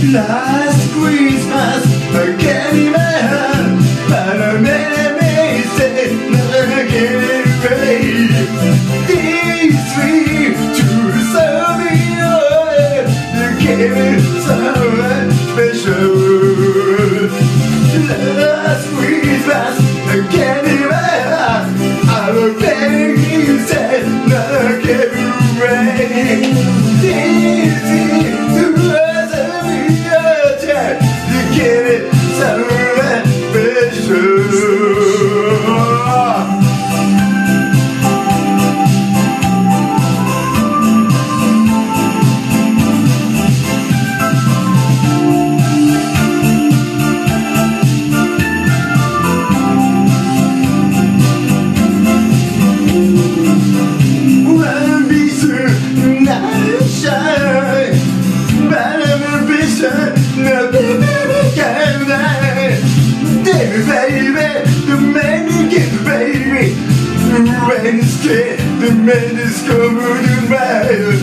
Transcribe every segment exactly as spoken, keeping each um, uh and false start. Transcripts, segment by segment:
Last Christmas, I can't remember, but I made a mistake, never get it right. This tree to serve me away, you gave me something special. Last Christmas, I can't remember, I was begging you, said, never get it right. This tree to Wednesday, the man is covered in red.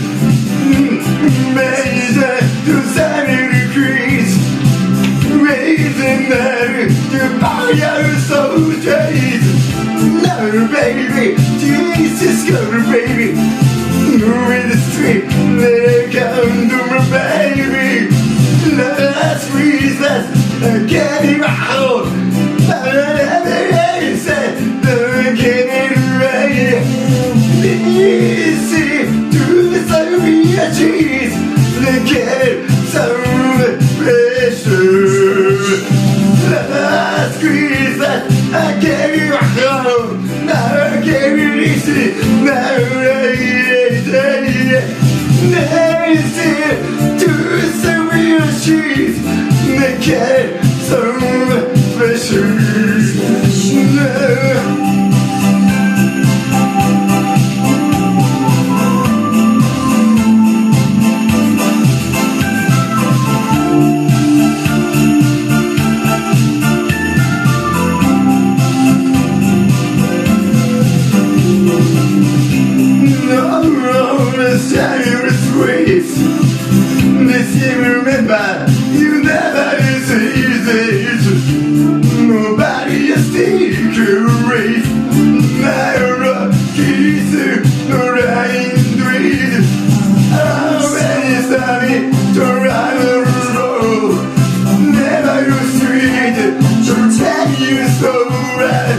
Major to seventy degrees, raising there to fire soldiers. No, baby, Jesus, cover, baby. Moving the street, let it come to my baby. Last Christmas, I can't even hold, but I never said, never get it. Easy to the Soviet cheese, they get some pressure. Last Christmas, I gave you a home, now I gave you easy, now I easy to the Soviet cheese, they get some pressure. This year remember, you never received it. Nobody is secret. Never kiss the rain dream. How many sorry to run a road. Never you street to tell you so right.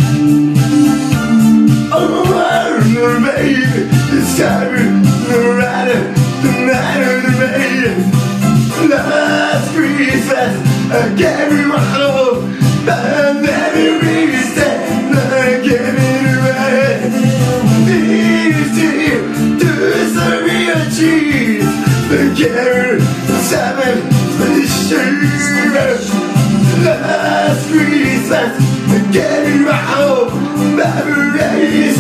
Oh, baby, it's time to ride the night of the rain. Last Christmas, I gave you my home, but I never really said that I gave it away. This year, to serve me a cheese, the carrot, salmon, fish. Last Christmas, I gave you my home, but I never really